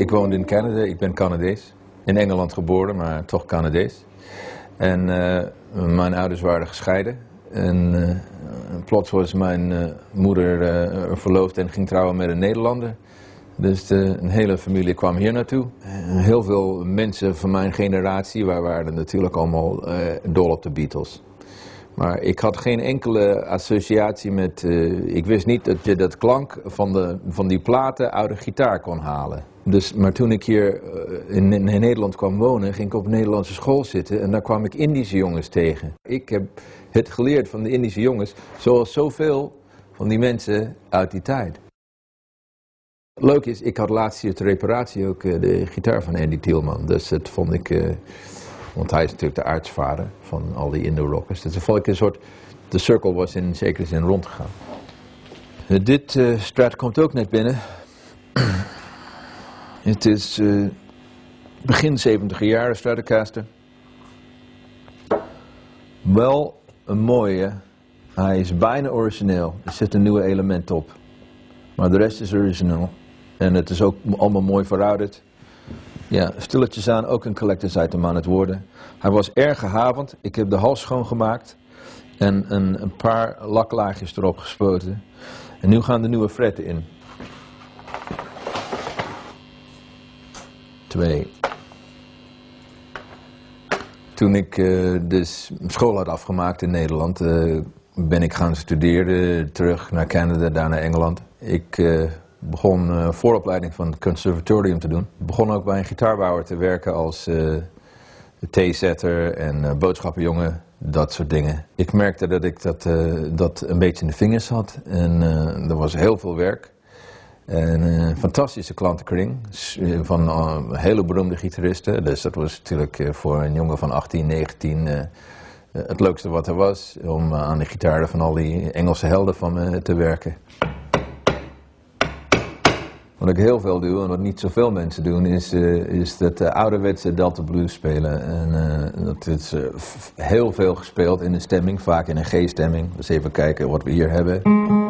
Ik woonde in Canada, ik ben Canadees. In Engeland geboren, maar toch Canadees. En mijn ouders waren gescheiden. En plots was mijn moeder verloofd en ging trouwen met een Nederlander. Dus een hele familie kwam hier naartoe. Heel veel mensen van mijn generatie waren natuurlijk allemaal dol op de Beatles. Maar ik had geen enkele associatie met... ik wist niet dat je dat klank van die platen uit een gitaar kon halen. Dus, maar toen ik hier in Nederland kwam wonen, ging ik op een Nederlandse school zitten en daar kwam ik Indische jongens tegen. Ik heb het geleerd van de Indische jongens, zoals zoveel van die mensen uit die tijd. Leuk is, ik had laatst hier ter reparatie ook de gitaar van Andy Thielman, dus dat vond ik... want hij is natuurlijk de aartsvader van al die Indo-rockers. Dus dan vond ik een soort... De cirkel was in zekere zin rondgegaan. Dit Strat komt ook net binnen. Het is begin 70 jaren Stratocaster. Wel een mooie. Hij is bijna origineel. Er zit een nieuwe element op. Maar de rest is origineel. En het is ook allemaal mooi verouderd. Ja, stilletjes aan ook een collector's item aan het worden. Hij was erg gehavend. Ik heb de hals schoongemaakt. En een paar laklaagjes erop gespoten. En nu gaan de nieuwe fretten in. 2. Toen ik dus school had afgemaakt in Nederland, ben ik gaan studeren, terug naar Canada, daar naar Engeland. Ik begon vooropleiding van het conservatorium te doen. Ik begon ook bij een gitaarbouwer te werken als theezetter en boodschappenjongen, dat soort dingen. Ik merkte dat ik dat een beetje in de vingers had en er was heel veel werk. En een fantastische klantenkring van hele beroemde gitaristen. Dus dat was natuurlijk voor een jongen van 18, 19 het leukste wat er was. Om aan de gitaren van al die Engelse helden van me te werken. Wat ik heel veel doe en wat niet zoveel mensen doen is dat ouderwetse Delta Blues spelen. En dat is heel veel gespeeld in een stemming, vaak in een G-stemming. Dus even kijken wat we hier hebben.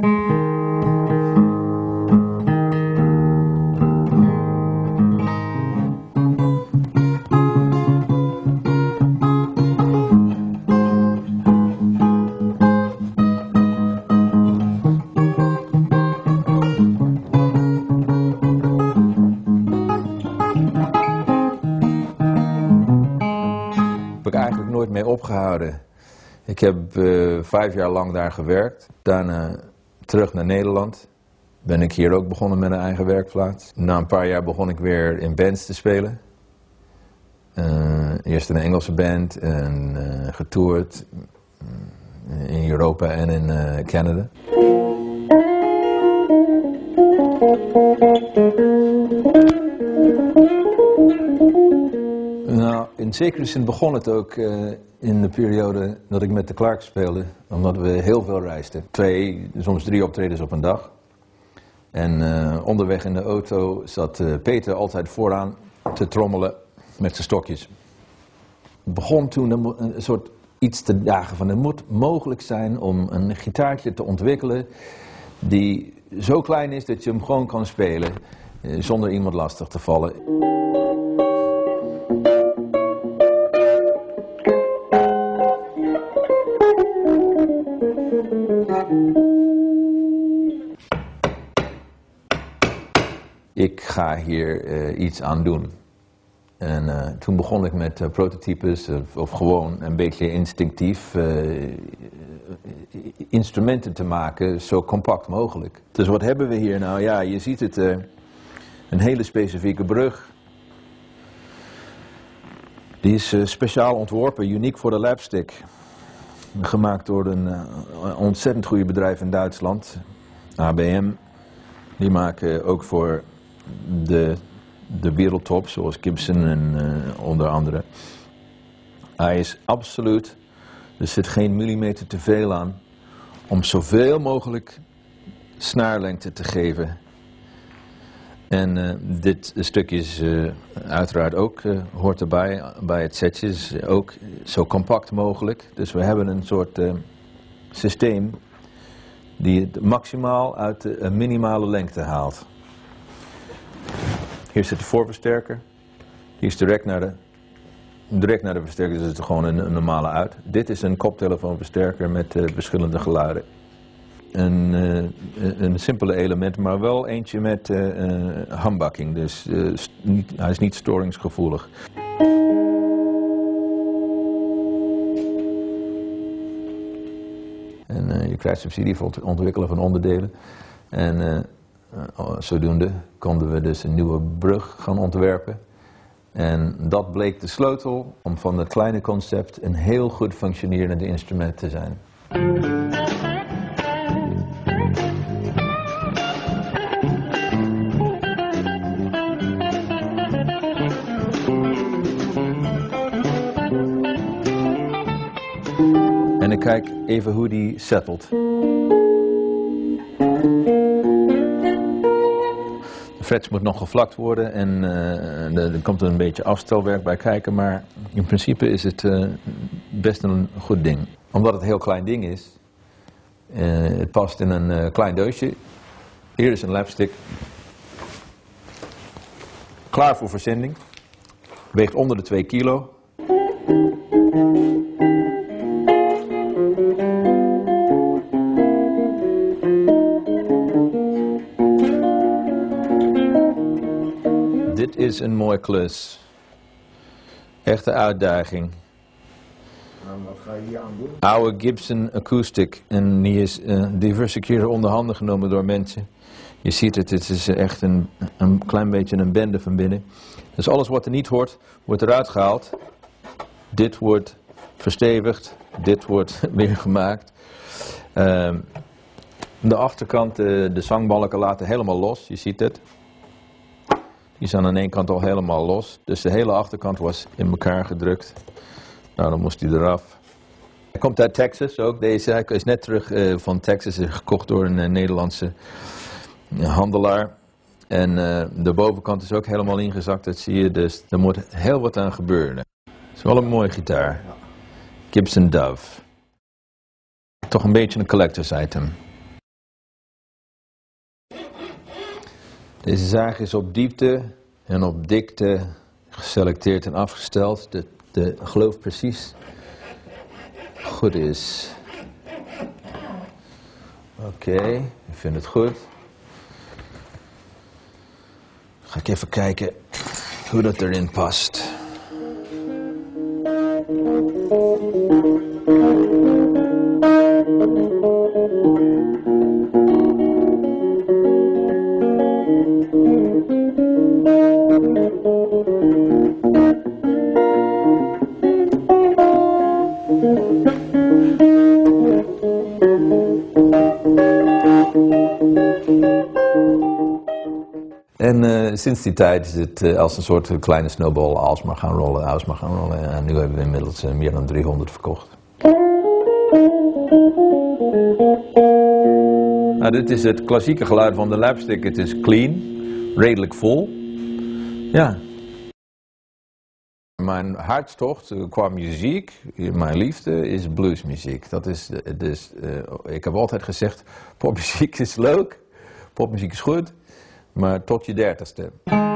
Heb ik eigenlijk nooit mee opgehouden. Ik heb 5 jaar lang daar gewerkt. Daarna terug naar Nederland. Ben ik hier ook begonnen met een eigen werkplaats. Na een paar jaar begon ik weer in bands te spelen. Eerst in een Engelse band en getoerd in Europa en in Canada. Nou, in zekere zin begon het ook in de periode dat ik met de Clark speelde, omdat we heel veel reisden. 2, soms 3 optredens op een dag. En onderweg in de auto zat Peter altijd vooraan te trommelen met zijn stokjes. Het begon toen een soort iets te dagen van, het moet mogelijk zijn om een gitaartje te ontwikkelen die zo klein is dat je hem gewoon kan spelen zonder iemand lastig te vallen. Ik ga hier iets aan doen. En toen begon ik met prototypes of gewoon een beetje instinctief instrumenten te maken, zo compact mogelijk. Dus wat hebben we hier nou? Ja, je ziet het, een hele specifieke brug. Die is speciaal ontworpen, uniek voor de Lapstick. Gemaakt door een ontzettend goede bedrijf in Duitsland, ABM. Die maken ook voor de wereldtop, zoals Gibson en onder andere. Hij is absoluut, er zit geen millimeter te veel aan, om zoveel mogelijk snaarlengte te geven. En dit stukje is uiteraard ook, hoort erbij, bij het setje, is ook zo compact mogelijk. Dus we hebben een soort systeem die het maximaal uit de minimale lengte haalt. Hier zit de voorversterker. Die is direct naar de versterker, dus het is gewoon een normale uit. Dit is een koptelefoonversterker met verschillende geluiden. Een simpele element, maar wel eentje met humbucking, dus hij is niet storingsgevoelig. En je krijgt subsidie voor het ontwikkelen van onderdelen. En zodoende konden we dus een nieuwe brug gaan ontwerpen. En dat bleek de sleutel om van het kleine concept een heel goed functionerend instrument te zijn. En ik kijk even hoe die settelt. De frets moet nog gevlakt worden en er komt een beetje afstelwerk bij kijken, maar in principe is het best een goed ding. Omdat het een heel klein ding is, het past in een klein doosje. Hier is een Lapstick. Klaar voor verzending. Weegt onder de 2 kilo. Dit is een mooie klus. Echte uitdaging. Nou, wat ga je hier aan doen? Oude Gibson Acoustic. En die is diverse keren onder handen genomen door mensen. Je ziet het, het is echt een klein beetje een bende van binnen. Dus alles wat er niet hoort, wordt eruit gehaald. Dit wordt verstevigd. Dit wordt weer gemaakt. De achterkant, de zangbalken laten helemaal los. Je ziet het. Die zijn aan één kant al helemaal los. Dus de hele achterkant was in elkaar gedrukt. Nou, dan moest hij eraf. Hij komt uit Texas ook. Hij is net terug van Texas. Is gekocht door een Nederlandse handelaar. En de bovenkant is ook helemaal ingezakt. Dat zie je. Dus er moet heel wat aan gebeuren. Het is wel een mooie gitaar. Gibson Dove. Toch een beetje een collectors item. Deze zaag is op diepte en op dikte geselecteerd en afgesteld. De geloof precies goed is. Oké, ik vind het goed. Ga ik even kijken hoe dat erin past. En sinds die tijd is het als een soort kleine snowball alsmaar gaan rollen. En nu hebben we inmiddels meer dan 300 verkocht. Nou, dit is het klassieke geluid van de Lapstick. Het is clean, redelijk vol. Ja. Mijn hartstocht qua muziek, mijn liefde, is bluesmuziek. Dat is, ik heb altijd gezegd, popmuziek is leuk, popmuziek is goed, maar tot je 30ste.